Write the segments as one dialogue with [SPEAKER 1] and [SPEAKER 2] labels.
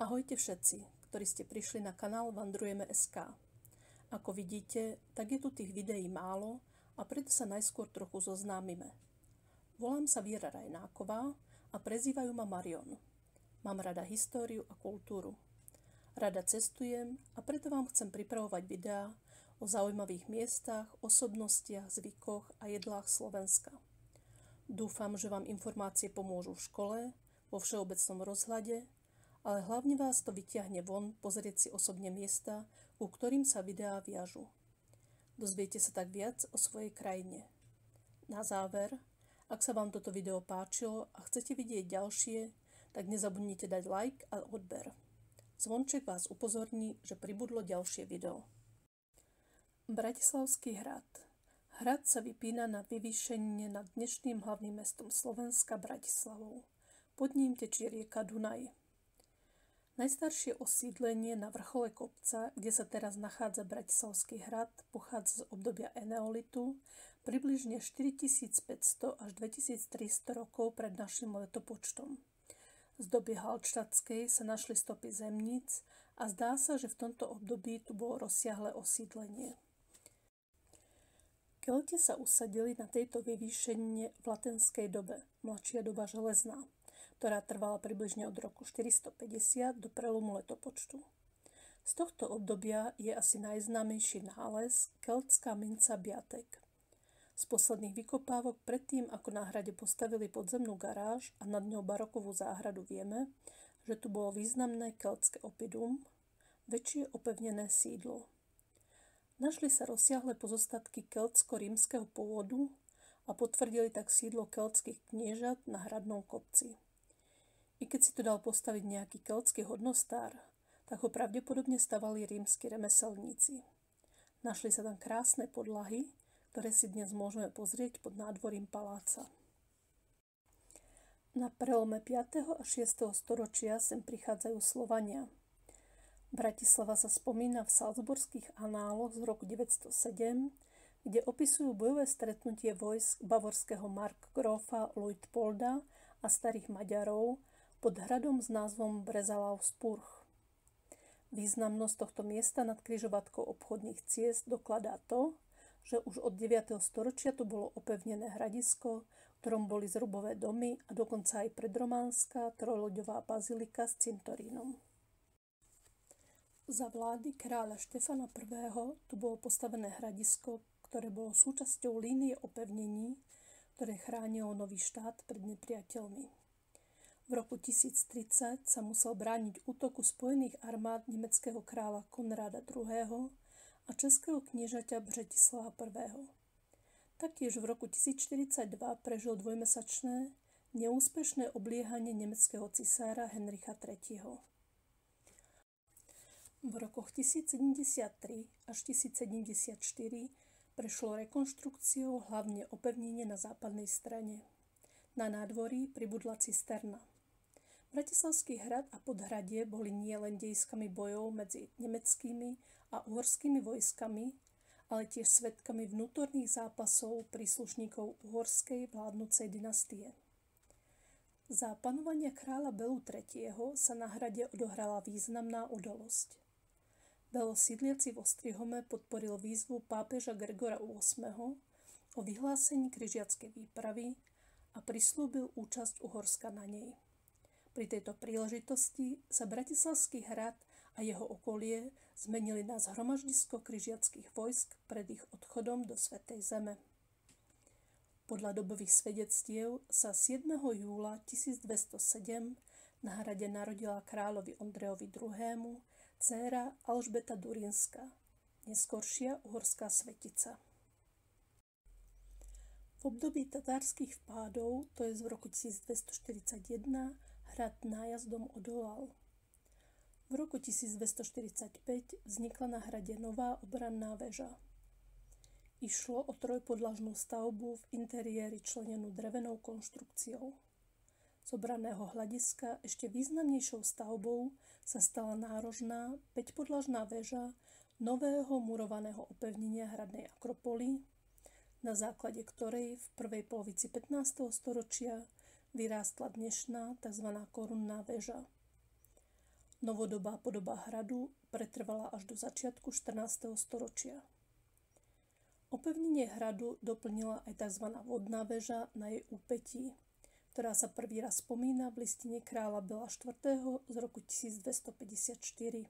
[SPEAKER 1] Ahojte všetci, ktorí ste prišli na kanál Vandrujeme.sk. Ako vidíte, tak je tu tých videí málo a preto sa najskôr trochu zoznámime. Volám sa Viera Rajnáková a prezývajú ma Marion. Mám rada históriu a kultúru. Rada cestujem a preto vám chcem pripravovať videá o zaujímavých miestach, osobnostiach, zvykoch a jedlách Slovenska. Dúfam, že vám informácie pomôžu v škole, vo všeobecnom rozhľade, ale hlavne vás to vyťahne von pozrieť si osobne miesta, ku ktorým sa videá viažu. Dozviete sa tak viac o svojej krajine. Na záver, ak sa vám toto video páčilo a chcete vidieť ďalšie, tak nezabudnite dať like a odber. Zvonček vás upozorní, že pribudlo ďalšie video. Bratislavský hrad. Hrad sa vypína na vyvýšenie nad dnešným hlavným mestom Slovenska Bratislavou. Pod ním tečie rieka Dunaj. Najstaršie osídlenie na vrchole kopca, kde sa teraz nachádza Bratislavský hrad, pochádza z obdobia eneolitu, približne 4500 až 2300 rokov pred našim letopočtom. Z doby halštátskej sa našli stopy zemníc a zdá sa, že v tomto období tu bolo rozsiahle osídlenie. Kelti sa usadili na tejto vyvýšenie v latenskej dobe, mladšia doba železná, ktorá trvala približne od roku 450 do prelomu letopočtu. Z tohto obdobia je asi najznámejší nález keltská minca Biatek. Z posledných vykopávok predtým, ako na hrade postavili podzemnú garáž a nad ňou barokovú záhradu, vieme, že tu bolo významné keltské oppidum, väčšie opevnené sídlo. Našli sa rozsiahle pozostatky keltsko-rímskeho pôvodu a potvrdili tak sídlo keltských kniežat na hradnom kopci. I keď si to dal postaviť nejaký keltský hodnostár, tak ho pravdepodobne stavali rímski remeselníci. Našli sa tam krásne podlahy, ktoré si dnes môžeme pozrieť pod nádvorím paláca. Na prelome 5. a 6. storočia sem prichádzajú Slovania. Bratislava sa spomína v Salzburských análoch z roku 907, kde opisujú bojové stretnutie vojsk bavorského markgrófa Luitpolda a starých Maďarov pod hradom s názvom Brezalavspurch. Významnosť tohto miesta nad križovatkou obchodných ciest dokladá to, že už od 9. storočia tu bolo opevnené hradisko, v ktorom boli zrubové domy a dokonca aj predrománska trojloďová bazilika s cintorínom. Za vlády kráľa Štefana I. tu bolo postavené hradisko, ktoré bolo súčasťou línie opevnení, ktoré chránilo nový štát pred nepriateľmi. V roku 1030 sa musel brániť útoku spojených armád nemeckého kráľa Konráda II. A českého kniežaťa Břetislava I. Taktiež v roku 1042 prežil dvojmesačné, neúspešné obliehanie nemeckého cisára Henricha III. V rokoch 1073 až 1074 prešlo rekonštrukciou hlavne opevnenie na západnej strane. Na nádvorí pribudla cisterna. Bratislavský hrad a podhradie boli nielen dejiskami bojov medzi nemeckými a uhorskými vojskami, ale tiež svedkami vnútorných zápasov príslušníkov uhorskej vládnucej dynastie. Za panovania kráľa Belu III. Sa na hrade odohrala významná udalosť. Belo sídliaci v Ostrihome podporil výzvu pápeža Gregora VIII. O vyhlásení križiackej výpravy a prislúbil účasť Uhorska na nej. Pri tejto príležitosti sa Bratislavský hrad a jeho okolie zmenili na zhromaždisko križiackych vojsk pred ich odchodom do Svätej Zeme. Podľa dobových svedectiev sa 7. júla 1207 na hrade narodila kráľovi Ondrejovi II. Dcéra Alžbeta Durínska, neskoršia uhorská svetica. V období tatárskych vpádov, to je v roku 1241, hrad nájazdom odolal. V roku 1245 vznikla na hrade nová obranná väža. Išlo o trojpodlažnú stavbu v interiéri členenú drevenou konštrukciou. Z obranného hľadiska ešte významnejšou stavbou sa stala nárožná 5-podlažná väža nového murovaného opevnenia hradnej akropoly, na základe ktorej v prvej polovici 15. storočia vyrástla dnešná tzv. Korunná väža. Novodobá podoba hradu pretrvala až do začiatku 14. storočia. Opevnenie hradu doplnila aj tzv. Vodná väža na jej úpetí, ktorá sa prvý raz spomína v listine kráľa Bela IV. Z roku 1254.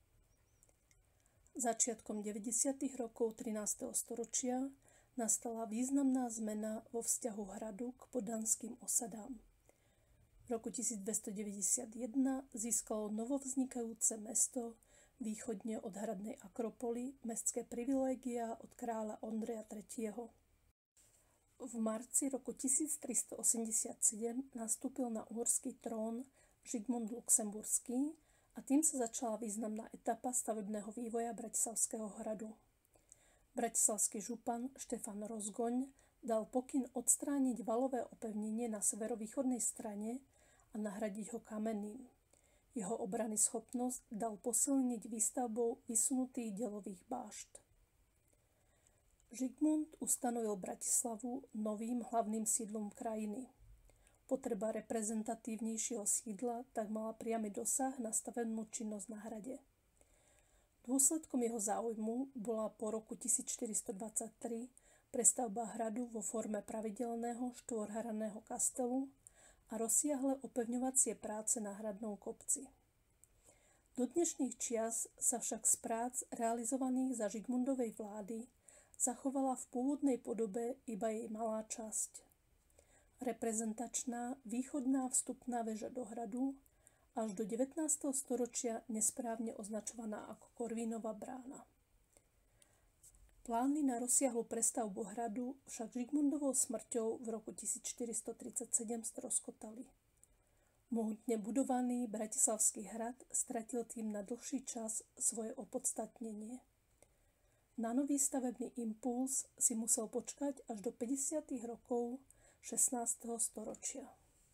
[SPEAKER 1] Začiatkom 90. rokov 13. storočia nastala významná zmena vo vzťahu hradu k poddanským osadám. V roku 1291 získalo novovznikajúce mesto východne od hradnej Akropoly mestské privilégia od kráľa Ondreja III. V marci roku 1387 nastúpil na uhorský trón Žigmund Luxemburský a tým sa začala významná etapa stavebného vývoja Bratislavského hradu. Bratislavský župan Štefan Rozgoň dal pokyn odstrániť valové opevnenie na severovýchodnej strane a nahradiť ho kamenným. Jeho obrany schopnosť dal posilniť výstavbou vysunutých delových bášt. Žigmund ustanovil Bratislavu novým hlavným sídlom krajiny. Potreba reprezentatívnejšieho sídla tak mala priamy dosah na stavebnú činnosť na hrade. Dôsledkom jeho záujmu bola po roku 1423 prestavba hradu vo forme pravidelného štvorhranného kastelu a rozsiahle opevňovacie práce na hradnom kopci. Do dnešných čias sa však z prác realizovaných za Žigmundovej vlády zachovala v pôvodnej podobe iba jej malá časť. Reprezentačná východná vstupná väža do hradu, až do 19. storočia nesprávne označovaná ako Korvínova brána. Plány na rozsiahlu prestavbu hradu však Žigmundovou smrťou v roku 1437 stroskotali. Mohutne budovaný Bratislavský hrad stratil tým na dlhší čas svoje opodstatnenie. Na nový stavebný impuls si musel počkať až do 50. rokov 16. storočia.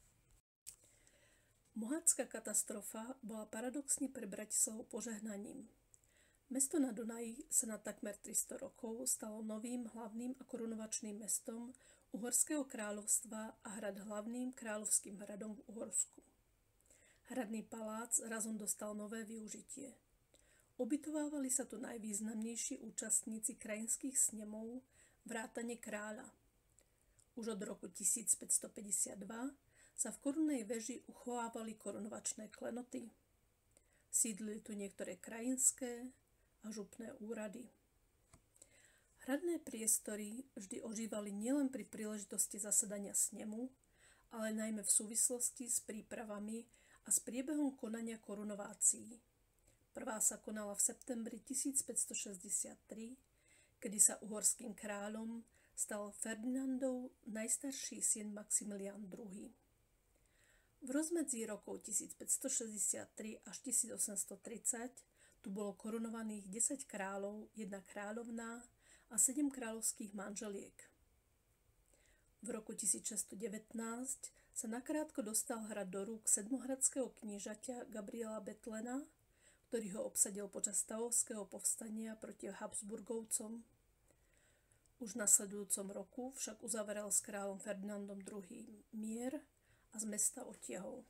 [SPEAKER 1] Mohatská katastrofa bola paradoxne pre Bratislavu požehnaním. Mesto na Dunaji sa na takmer 300 rokov stalo novým hlavným a korunovačným mestom Uhorského kráľovstva a hrad hlavným kráľovským hradom v Uhorsku. Hradný palác razom dostal nové využitie. Ubytovávali sa tu najvýznamnejší účastníci krajinských snemov, vrátane kráľa. Už od roku 1552 sa v korunnej veži uchovávali korunovačné klenoty. Sídlili tu niektoré krajinské a župné úrady. Hradné priestory vždy ožívali nielen pri príležitosti zasadania snemu, ale najmä v súvislosti s prípravami a s priebehom konania korunovácií. Prvá sa konala v septembri 1563, kedy sa uhorským kráľom stal Ferdinandov najstarší syn Maximilián II. V rozmedzí rokov 1563 až 1830 tu bolo korunovaných 10 kráľov, 1 kráľovná a 7 kráľovských manželiek. V roku 1619 sa nakrátko dostal hrad do rúk sedmohradského kniežaťa Gabriela Bethlena, ktorý ho obsadil počas stavovského povstania proti Habsburgovcom. Už v nasledujúcom roku však uzavrel s kráľom Ferdinandom II mier a z mesta odtiahol.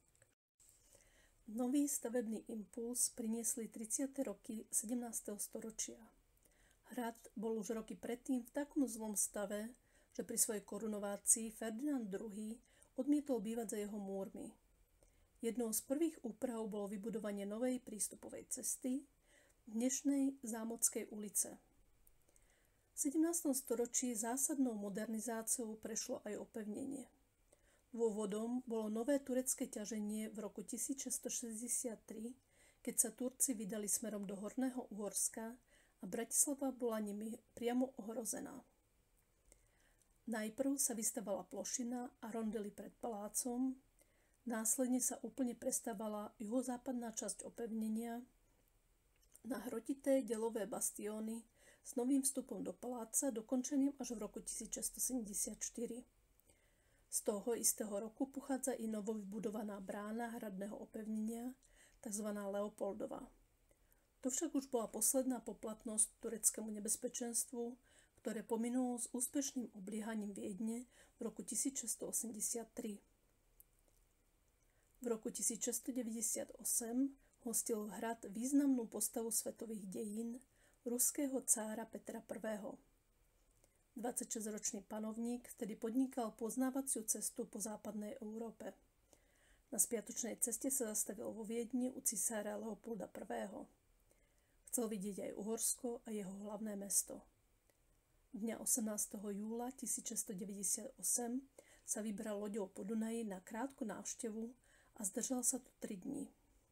[SPEAKER 1] Nový stavebný impuls priniesli 30. roky 17. storočia. Hrad bol už roky predtým v takom zlom stave, že pri svojej korunovácii Ferdinand II odmietol bývať za jeho múrmi. Jednou z prvých úprav bolo vybudovanie novej prístupovej cesty dnešnej Zámockej ulice. V 17. storočí zásadnou modernizáciou prešlo aj opevnenie. Dôvodom bolo nové turecké ťaženie v roku 1663, keď sa Turci vydali smerom do Horného Uhorska a Bratislava bola nimi priamo ohrozená. Najprv sa vystavala plošina a rondely pred palácom, následne sa úplne prestavala juhozápadná časť opevnenia na hrotité delové bastióny s novým vstupom do paláca, dokončeným až v roku 1674. Z toho istého roku pochádza i novovybudovaná brána hradného opevnenia, tzv. Leopoldova. To však už bola posledná poplatnosť tureckému nebezpečenstvu, ktoré pominulo s úspešným obliehaním Viedne v roku 1683. V roku 1698 hostil hrad významnú postavu svetových dejín, ruského cára Petra I. 26-ročný panovník vtedy podnikal poznávaciu cestu po západnej Európe. Na spiatočnej ceste sa zastavil vo Viedni u cisára Leopolda I. Chcel vidieť aj Uhorsko a jeho hlavné mesto. Dňa 18. júla 1698 sa vybral loďou po Dunaji na krátku návštevu a zdržal sa tu 3 dní.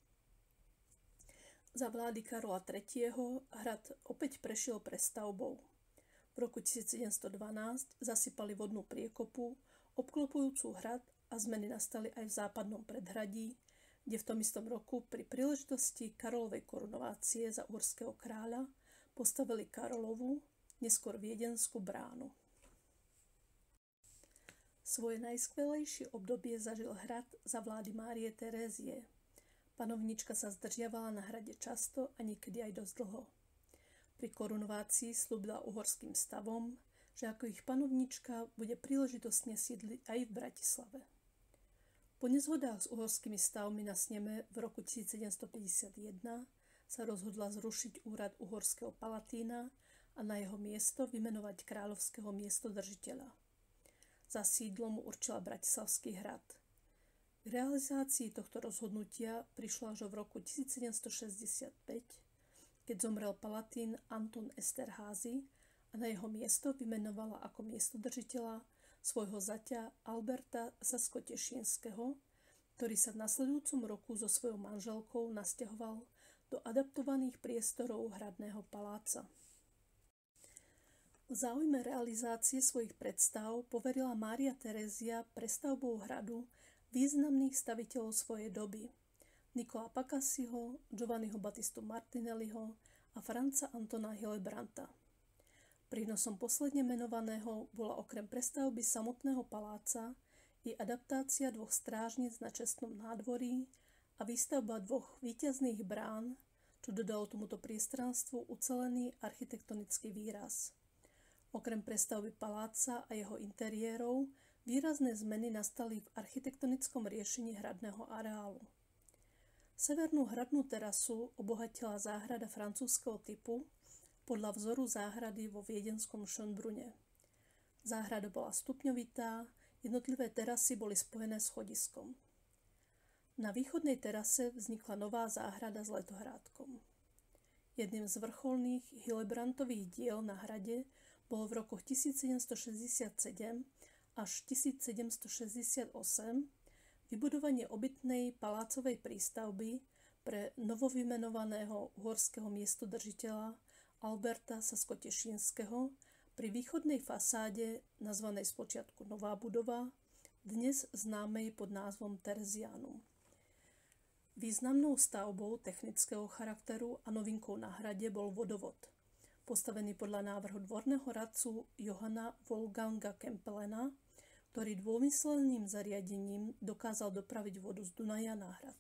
[SPEAKER 1] Za vlády Karola III. Hrad opäť prešiel prestavbou. V roku 1712 zasypali vodnú priekopu, obklopujúcu hrad a zmeny nastali aj v západnom predhradí, kde v tom istom roku pri príležitosti Karolovej korunovácie za uhorského kráľa postavili Karolovu, neskôr viedenskú bránu. Svoje najskvelejšie obdobie zažil hrad za vlády Márie Terézie. Panovníčka sa zdržiavala na hrade často a niekedy aj dosť dlho. Pri korunovácii sľúbila uhorským stavom, že ako ich panovníčka bude príležitostne sídliť aj v Bratislave. Po nezhodách s uhorskými stavmi na sneme v roku 1751 sa rozhodla zrušiť úrad uhorského palatína a na jeho miesto vymenovať kráľovského miestodržiteľa. Za sídlo mu určila Bratislavský hrad. K realizácii tohto rozhodnutia prišlo až v roku 1765, keď zomrel palatín Anton Esterházy a na jeho miesto vymenovala ako miestodržiteľa svojho zaťa Alberta Saskotešínskeho, ktorý sa v nasledujúcom roku so svojou manželkou nasťahoval do adaptovaných priestorov hradného paláca. V záujme realizácie svojich predstav poverila Mária Terézia prestavbou hradu významných staviteľov svojej doby, Nicola Pacassiho, Giovanniho Battistu Martinelliho a Franza Antona Hillebrandta. Prínosom posledne menovaného bola okrem prestavby samotného paláca i adaptácia 2 strážnic na čestnom nádvorí a výstavba 2 víťazných brán, čo dodalo tomuto priestranstvu ucelený architektonický výraz. Okrem prestavby paláca a jeho interiérov výrazné zmeny nastali v architektonickom riešení hradného areálu. Severnú hradnú terasu obohatila záhrada francúzskeho typu podľa vzoru záhrady vo viedenskom Schönbrunne. Záhrada bola stupňovitá, jednotlivé terasy boli spojené schodiskom. Na východnej terase vznikla nová záhrada s letohrádkom. Jedným z vrcholných Hillebrandtových diel na hrade bolo v rokoch 1767 až 1768 vybudovanie obytnej palácovej prístavby pre novovymenovaného uhorského miestodržiteľa Alberta Saskotešínskeho pri východnej fasáde nazvanej spočiatku Nová budova, dnes známej pod názvom Terezianum. Významnou stavbou technického charakteru a novinkou na hrade bol vodovod, postavený podľa návrhu dvorného radcu Johanna Wolfganga Kempelena, ktorý dômyselným zariadením dokázal dopraviť vodu z Dunaja na hrad.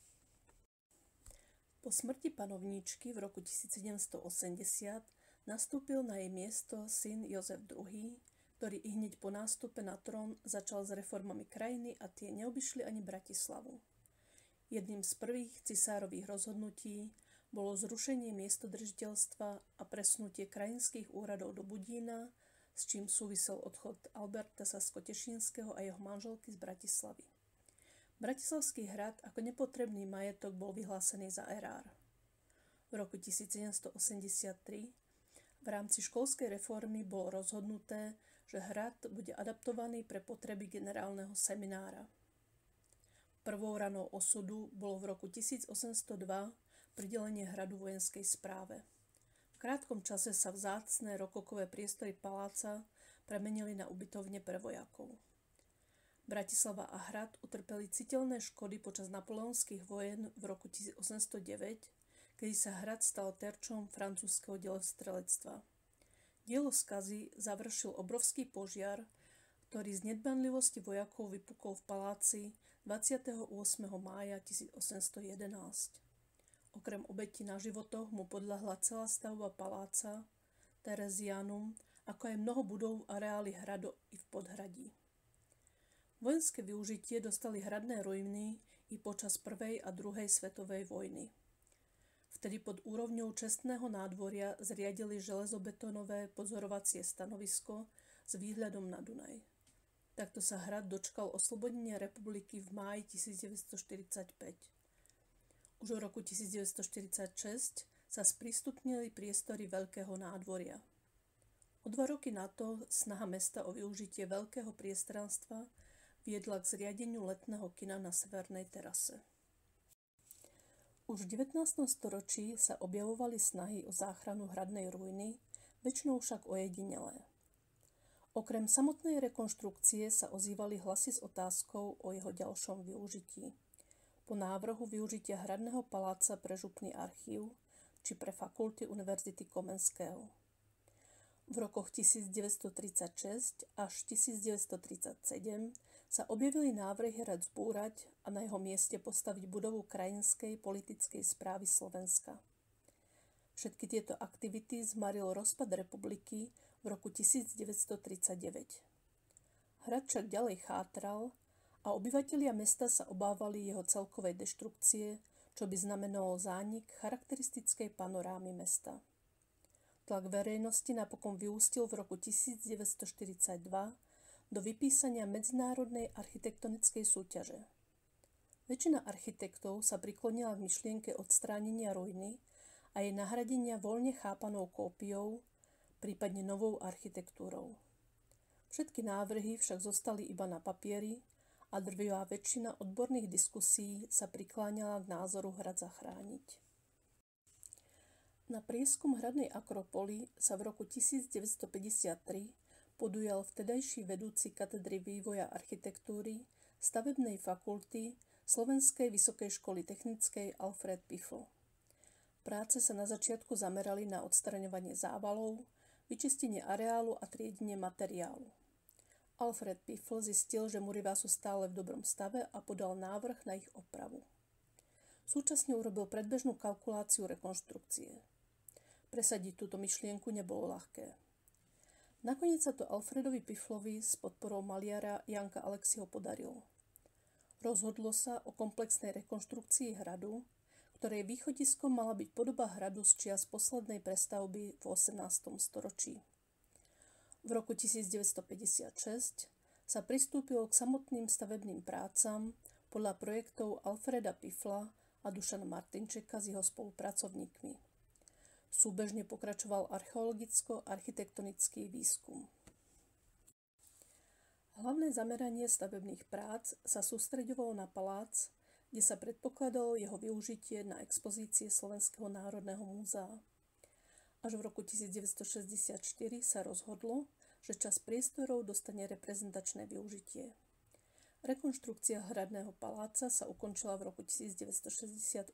[SPEAKER 1] Po smrti panovníčky v roku 1780 nastúpil na jej miesto syn Jozef II, ktorý ihneď po nástupe na trón začal s reformami krajiny a tie neobyšli ani Bratislavu. Jedným z prvých cisárových rozhodnutí bolo zrušenie miestodržiteľstva a presunutie krajinských úradov do Budína, s čím súvisel odchod Alberta Saskotešínskeho a jeho manželky z Bratislavy. Bratislavský hrad ako nepotrebný majetok bol vyhlásený za erár. V roku 1783 v rámci školskej reformy bolo rozhodnuté, že hrad bude adaptovaný pre potreby generálneho seminára. Prvou ranou osudu bolo v roku 1802 pridelenie hradu vojenskej správe. V krátkom čase sa vzácne rokokové priestory paláca premenili na ubytovne pre vojakov. Bratislava a hrad utrpeli citeľné škody počas napoleonských vojen v roku 1809, kedy sa hrad stal terčom francúzskeho delostrelectva. Dielo skazy završil obrovský požiar, ktorý z nedbanlivosti vojakov vypukol v paláci 28. mája 1811. Okrem obetí na životoch mu podľahla celá stavba paláca, Terezianum, ako aj mnoho budov a areály hradu i v podhradí. Vojenské využitie dostali hradné ruiny i počas prvej a druhej svetovej vojny. Vtedy pod úrovňou čestného nádvoria zriadili železobetónové pozorovacie stanovisko s výhľadom na Dunaj. Takto sa hrad dočkal oslobodenia republiky v máji 1945. Už v roku 1946 sa sprístupnili priestory veľkého nádvoria. O 2 roky na to snaha mesta o využitie veľkého priestranstva viedla k zriadeniu letného kina na severnej terase. Už v 19. storočí sa objavovali snahy o záchranu hradnej ruiny, väčšinou však ojedinelé. Okrem samotnej rekonštrukcie sa ozývali hlasy s otázkou o jeho ďalšom využití. Po návrhu využitia hradného paláca pre župný archív či pre fakulty Univerzity Komenského. V rokoch 1936 až 1937 sa objavili návrhy hrad zbúrať a na jeho mieste postaviť budovu krajinskej politickej správy Slovenska. Všetky tieto aktivity zmaril rozpad republiky v roku 1939. Hrad však ďalej chátral a obyvatelia mesta sa obávali jeho celkovej deštrukcie, čo by znamenalo zánik charakteristickej panorámy mesta. Tlak verejnosti napokon vyústil v roku 1942 do vypísania medzinárodnej architektonickej súťaže. Väčšina architektov sa priklonila k myšlienke odstránenia ruiny a jej nahradenia voľne chápanou kópiou, prípadne novou architektúrou. Všetky návrhy však zostali iba na papieri a drvivá väčšina odborných diskusí sa prikláňala k názoru hrad zachrániť. Na prieskum hradnej akropoly sa v roku 1953 podujal vtedajší vedúci katedry vývoja architektúry stavebnej fakulty Slovenskej vysokej školy technickej Alfred Piffl. Práce sa na začiatku zamerali na odstraňovanie závalov, vyčistenie areálu a triedenie materiálu. Alfred Piffl zistil, že murivá sú stále v dobrom stave a podal návrh na ich opravu. Súčasne urobil predbežnú kalkuláciu rekonštrukcie. Presadiť túto myšlienku nebolo ľahké. Nakoniec sa to Alfredovi Pifflovi s podporou maliara Janka Alexieho podarilo. Rozhodlo sa o komplexnej rekonštrukcii hradu, ktorej východiskom mala byť podoba hradu z čias poslednej prestavby v 18. storočí. V roku 1956 sa pristúpilo k samotným stavebným prácam podľa projektov Alfreda Piffla a Dušana Martinčeka s jeho spolupracovníkmi. Súbežne pokračoval archeologicko-architektonický výskum. Hlavné zameranie stavebných prác sa sústreďovalo na palác, kde sa predpokladalo jeho využitie na expozície Slovenského národného múzea. Až v roku 1964 sa rozhodlo, že časť priestorov dostane reprezentačné využitie. Rekonštrukcia hradného paláca sa ukončila v roku 1968.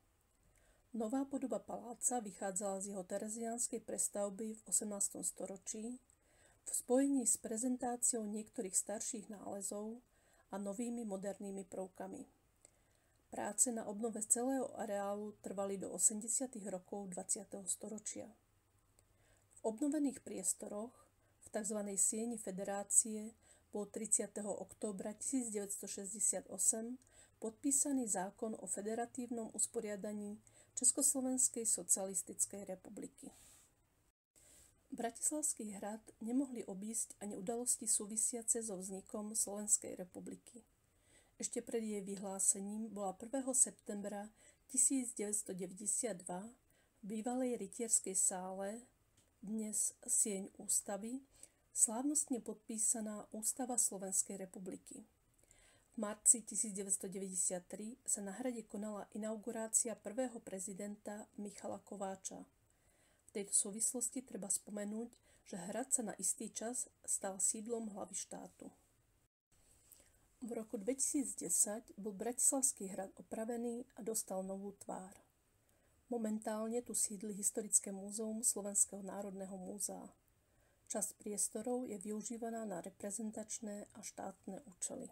[SPEAKER 1] Nová podoba paláca vychádzala z jeho tereziánskej prestavby v 18. storočí v spojení s prezentáciou niektorých starších nálezov a novými modernými prvkami. Práce na obnove celého areálu trvali do 80. rokov 20. storočia. V obnovených priestoroch v tzv. Sieni Federácie bol 30. októbra 1968 podpísaný zákon o federatívnom usporiadaní Československej socialistickej republiky. Bratislavský hrad nemohli obísť ani udalosti súvisiace so vznikom Slovenskej republiky. Ešte pred jej vyhlásením bola 1. septembra 1992 v bývalej rytierskej sále, dnes Sieň ústavy, slávnostne podpísaná Ústava Slovenskej republiky. V marci 1993 sa na hrade konala inaugurácia prvého prezidenta Michala Kováča. V tejto súvislosti treba spomenúť, že hrad sa na istý čas stal sídlom hlavy štátu. V roku 2010 bol Bratislavský hrad opravený a dostal novú tvár. Momentálne tu sídli Historické múzeum Slovenského národného múzea. Časť priestorov je využívaná na reprezentačné a štátne účely.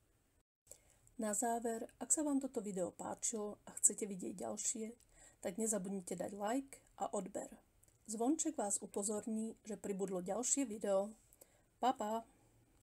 [SPEAKER 1] Na záver, ak sa vám toto video páčilo a chcete vidieť ďalšie, tak nezabudnite dať like a odber. Zvonček vás upozorní, že pribudlo ďalšie video. Pa, pa!